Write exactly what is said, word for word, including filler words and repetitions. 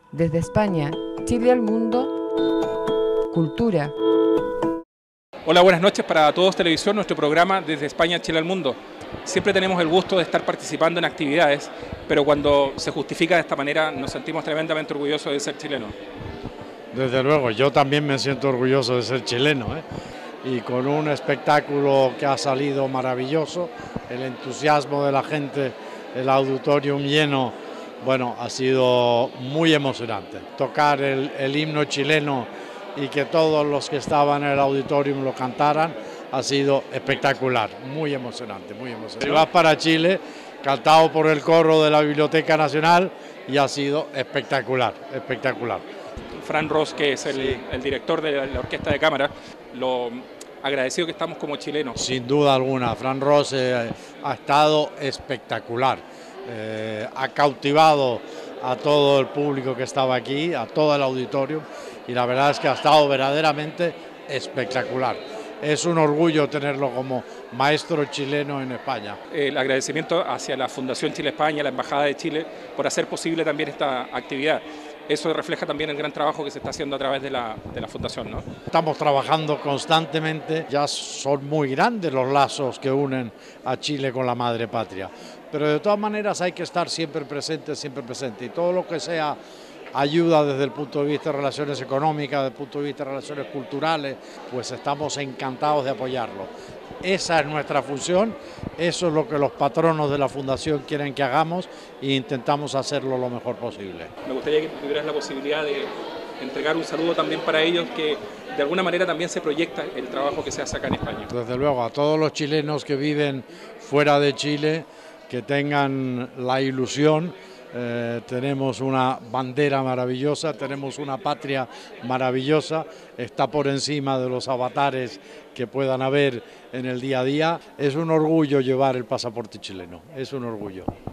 Desde España, Chile al mundo, cultura. Hola, buenas noches para Todos Televisión, nuestro programa Desde España, Chile al mundo. Siempre tenemos el gusto de estar participando en actividades, pero cuando se justifica de esta manera nos sentimos tremendamente orgullosos de ser chilenos. Desde luego, yo también me siento orgulloso de ser chileno, ¿eh? Y con un espectáculo que ha salido maravilloso, el entusiasmo de la gente, el auditorium lleno, bueno, ha sido muy emocionante. Tocar el, el himno chileno y que todos los que estaban en el auditorium lo cantaran, ha sido espectacular, muy emocionante, muy emocionante. Vas para Chile, cantado por el coro de la Biblioteca Nacional, y ha sido espectacular, espectacular. Fran Ross, que es el, sí. el director de la Orquesta de Cámara, lo agradecido que estamos como chilenos. Sin duda alguna, Fran Ross eh, ha estado espectacular, eh, ha cautivado a todo el público que estaba aquí, a todo el auditorio, y la verdad es que ha estado verdaderamente espectacular. Es un orgullo tenerlo como maestro chileno en España. El agradecimiento hacia la Fundación Chile-España, la Embajada de Chile, por hacer posible también esta actividad. Eso refleja también el gran trabajo que se está haciendo a través de la, de la Fundación, ¿no? Estamos trabajando constantemente, ya son muy grandes los lazos que unen a Chile con la madre patria, pero de todas maneras hay que estar siempre presente, siempre presente, y todo lo que sea ayuda desde el punto de vista de relaciones económicas, desde el punto de vista de relaciones culturales, pues estamos encantados de apoyarlo. Esa es nuestra función, eso es lo que los patronos de la Fundación quieren que hagamos e intentamos hacerlo lo mejor posible. Me gustaría que tuvieras la posibilidad de entregar un saludo también para ellos, que de alguna manera también se proyecta el trabajo que se hace acá en España. Desde luego, a todos los chilenos que viven fuera de Chile, que tengan la ilusión. Eh, tenemos una bandera maravillosa, tenemos una patria maravillosa, está por encima de los avatares que puedan haber en el día a día. Es un orgullo llevar el pasaporte chileno, es un orgullo.